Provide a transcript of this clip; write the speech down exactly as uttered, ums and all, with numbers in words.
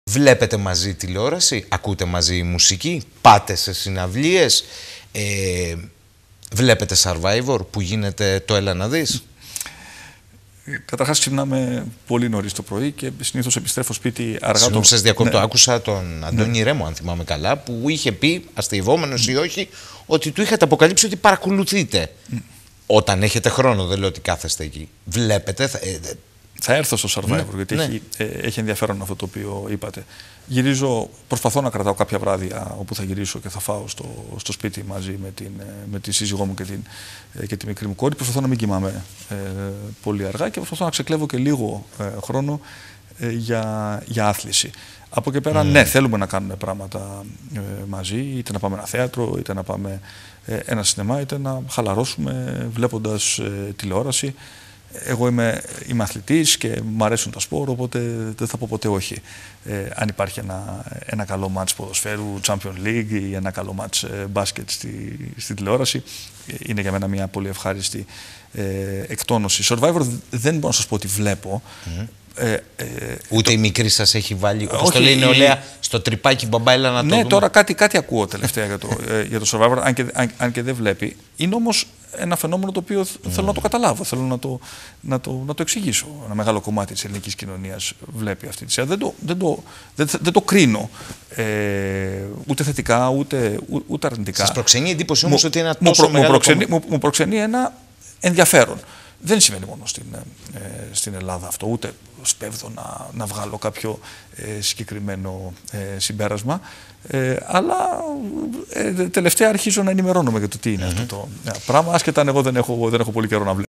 Βλέπετε μαζί τηλεόραση, ακούτε μαζί μουσική, πάτε σε συναυλίες, ε, βλέπετε Survivor που γίνεται το έλα να δεις. Καταρχάς ξυπνάμε πολύ νωρίς το πρωί και συνήθως επιστρέφω σπίτι αργά. Συγγνώμη, σας διακόπτω. Ναι. Άκουσα τον Αντώνη Ναι. Ρέμο, αν θυμάμαι καλά, που είχε πει, αστειευόμενος ή όχι, ότι του είχατε αποκαλύψει ότι παρακολουθείτε. Mm. Όταν έχετε χρόνο, δεν λέω ότι κάθεστε εκεί. Βλέπετε. Θα, ε, θα έρθω στο Survivor, ναι, γιατί ναι. Έχει, ε, έχει ενδιαφέρον αυτό το οποίο είπατε. Γυρίζω, προσπαθώ να κρατάω κάποια βράδια όπου θα γυρίσω και θα φάω στο, στο σπίτι μαζί με, την, με τη σύζυγό μου και, την, και τη μικρή μου κόρη. Προσπαθώ να μην κοιμάμαι ε, πολύ αργά και προσπαθώ να ξεκλέβω και λίγο ε, χρόνο ε, για, για άθληση. Από εκεί πέρα, mm. ναι, θέλουμε να κάνουμε πράγματα ε, μαζί, είτε να πάμε ένα θέατρο, είτε να πάμε ε, ένα σινεμά, είτε να χαλαρώσουμε βλέποντας ε, τηλεόραση. Εγώ είμαι, είμαι αθλητής και μου αρέσουν τα σπορ, οπότε δεν θα πω ποτέ όχι. Ε, αν υπάρχει ένα, ένα καλό μάτς ποδοσφαίρου, Champions League ή ένα καλό μάτς ε, μπάσκετ στη, στη τηλεόραση, είναι για μένα μια πολύ ευχάριστη ε, εκτόνωση. Survivor δεν μπορώ να σας πω ότι βλέπω. Mm. Ε, ε, Ούτε το... η μικρή σας έχει βάλει, όπως το λέει η νεολαία, στο τρυπάκι μπαμπά, έλα να το ναι, δούμε. τώρα κάτι, κάτι ακούω τελευταία για, το, ε, για το Survivor, αν και, αν, αν και δεν βλέπει. Είναι όμως ένα φαινόμενο το οποίο mm. θέλω να το καταλάβω, θέλω να το, να, το, να το εξηγήσω. Ένα μεγάλο κομμάτι της ελληνικής κοινωνίας βλέπει αυτή τη σειρά. Δεν το, δεν το, δεν, δεν το κρίνω ε, ούτε θετικά ούτε, ούτε αρνητικά. Σας προξενεί εντύπωση όμως μου, ότι είναι ένα μου, τόσο προ, μεγάλο μου, προξενεί, κομμάτι. μου, μου προξενεί ένα ενδιαφέρον. Δεν συμβαίνει μόνο στην, ε, στην Ελλάδα αυτό, ούτε σπέβδω να, να βγάλω κάποιο ε, συγκεκριμένο ε, συμπέρασμα, ε, αλλά ε, τελευταία αρχίζω να ενημερώνομαι για το τι είναι mm-hmm. αυτό το ε, πράγμα, άσχετα αν εγώ δεν έχω, δεν έχω πολύ καιρό να βλέπω.